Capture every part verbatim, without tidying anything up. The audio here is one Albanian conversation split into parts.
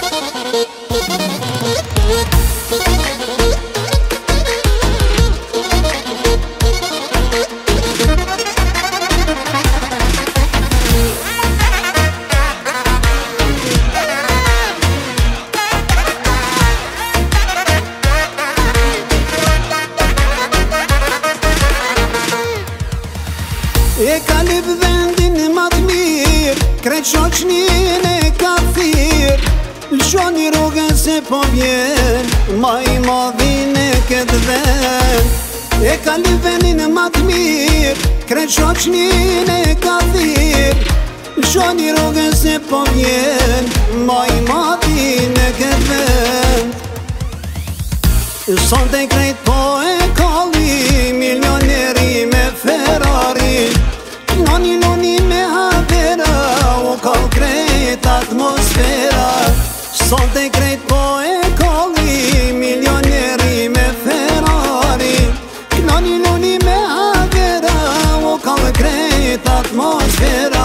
E ka lip vendin ma t'mir, krejt shoqnin e ka thir. Lëshoni rrugën se po vjen, ma i madhin e këtë vend. E ka lip vendin ma t'mir, krejt shoqnin e ka thir. Lëshoni rrugën se po vjen, ma i madhin e këtë vend. Sonte krejt po e kalli, milioneri me Ferrari. Noni noni me havera, u kall krejt atmosfera. Sonte krejt po e kalli, milioneri me Ferrari. Noni noni me havera, u kall krejt atmosfera.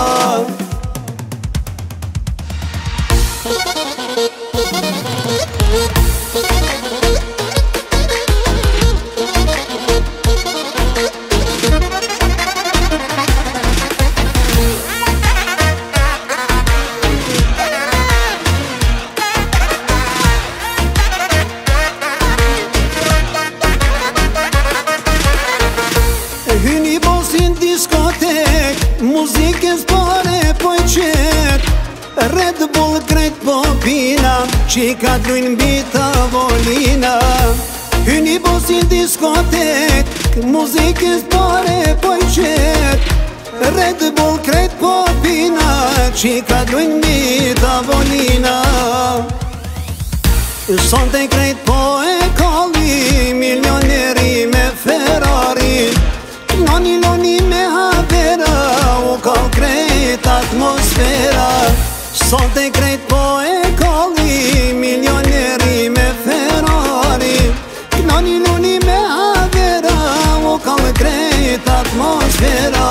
Hyni bosin diskotek, muzikën s'pare po i qet. Red Bull krejt po pina, qika t'lujnë mbi tavolina. Hyni bosin diskotek, muzikën s'pare po i qet. Red Bull krejt po pina, qika t'lujnë mbi tavolina. Sonte krejt po e kalli, milioneri me Ferrari. Noni noni me havera, u kall krejt atmosfera. Sonte krejt po e kalli, milioneri me Ferrari. Noni noni me havera, u kall krejt atmosfera.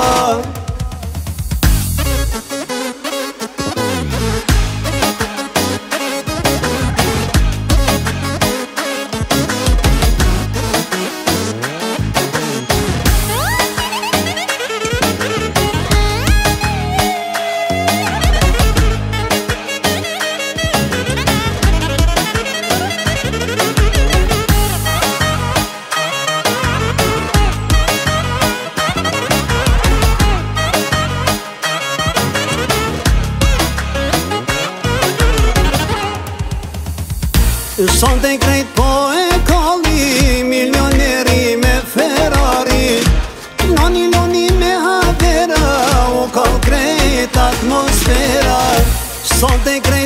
Sonte krejt po e kalli, milioneri me Ferrari. Noni noni me havera, u kall krejt atmosfera. Sonte krejt